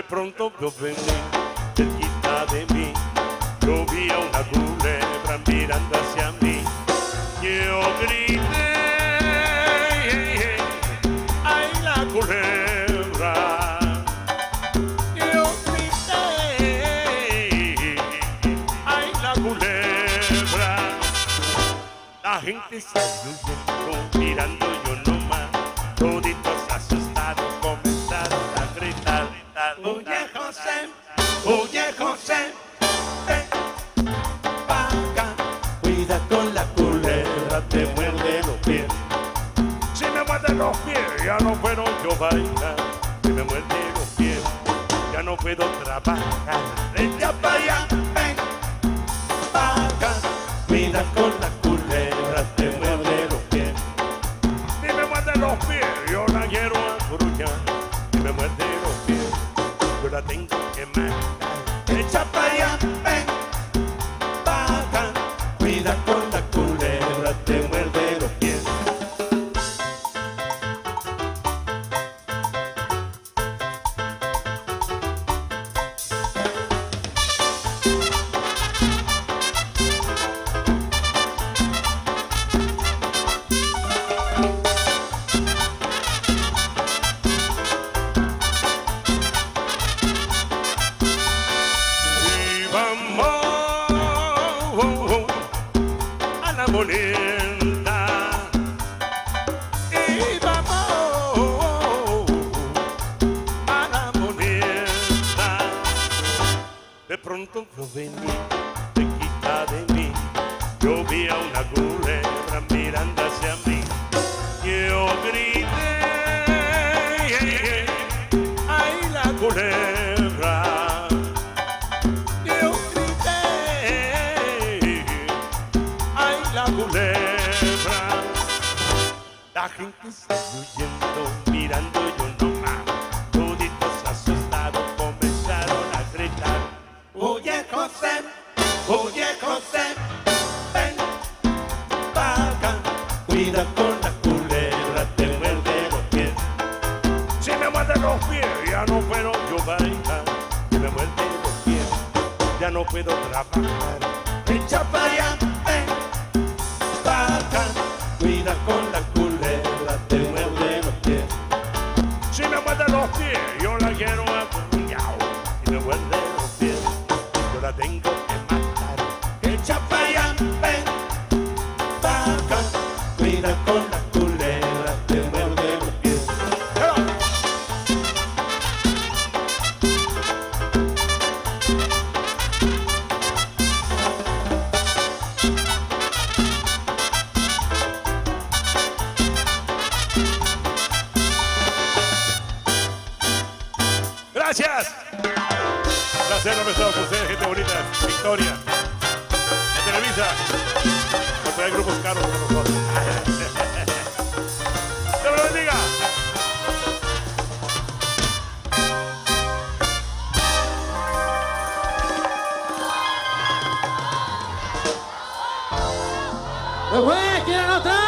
pronto yo venía cerquita de mí. Yo vi a una culebra mirando hacia mí. Yo grité, ¡ay, la culebra! Yo grité, ¡ay, la culebra! La gente salió huyendo, mirando yo nomás. Toditos asustados comenzaron a gritar. Oye, José, ven pa' acá. Cuida con la culebra, te muerde los pies. Si me muerde los pies, ya no puedo yo bailar. Si me muerde los pies, ya no puedo trabajar. Echa pa' allá, ven pa' acá. Cuida con la culebra, te muerde los pies. Si me muerde los pies, yo la quiero acurruñar. Si me muerde los pies, yo la tengo que matar. Echa pa' allá, ven pa' acá. Cuida con la culebra, te muerde los pies. Bonita, y vamos a la bonita. De pronto yo venía cerquita de mí. Yo vi a una culebra mirando hacia mí. Yo grité, ¡ay, la culebra! Yo grité, la culebra. La gente salió huyendo, mirando yo nomás. Toditos asustados comenzaron a gritar. Oye, José, ven pa' acá. Cuida con la culebra, te muerde los pies. Si me muerde los pies, ya no puedo yo bailar. Si me muerde los pies, ya no puedo trabajar. Echa pa' allá, ven pa' acá. Cuida con la culebra, te muerde los pies. Si me muerde los pies, yo la quiero acurruñar. Si me muerde los pies, yo la tengo que matar. Echa pa' allá, ven pa' acá. Cuida con la culebra, te muerde los pies. Gracias. Placer haber estado con ustedes, gente bonita. Victoria. Televisa. Porque hay grupos caros con nosotros. ¡Dios lo bendiga! ¡Pues, quieren otra!